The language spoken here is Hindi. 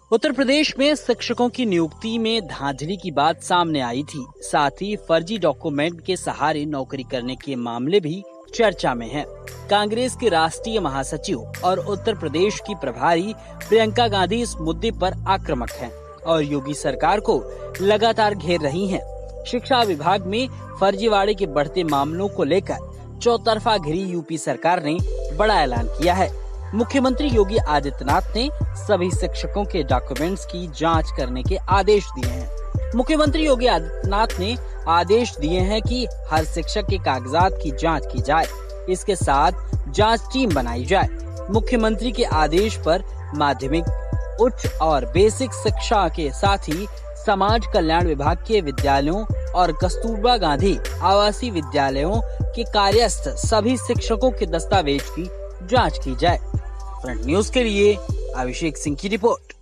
उत्तर प्रदेश में शिक्षकों की नियुक्ति में धांधली की बात सामने आई थी। साथ ही फर्जी डॉक्यूमेंट के सहारे नौकरी करने के मामले भी चर्चा में हैं। कांग्रेस के राष्ट्रीय महासचिव और उत्तर प्रदेश की प्रभारी प्रियंका गांधी इस मुद्दे पर आक्रामक हैं और योगी सरकार को लगातार घेर रही हैं। शिक्षा विभाग में फर्जीवाड़े के बढ़ते मामलों को लेकर चौतरफा घिरी यूपी सरकार ने बड़ा ऐलान किया है। मुख्यमंत्री योगी आदित्यनाथ ने सभी शिक्षकों के डॉक्यूमेंट्स की जांच करने के आदेश दिए हैं। मुख्यमंत्री योगी आदित्यनाथ ने आदेश दिए हैं कि हर शिक्षक के कागजात की जांच की जाए, इसके साथ जांच टीम बनाई जाए। मुख्यमंत्री के आदेश पर माध्यमिक, उच्च और बेसिक शिक्षा के साथ ही समाज कल्याण विभाग के विद्यालयों और कस्तूरबा गांधी आवासीय विद्यालयों के कार्यस्थ सभी शिक्षकों के दस्तावेज की जांच की जाए। फ्रंट न्यूज के लिए अभिषेक सिंह की रिपोर्ट।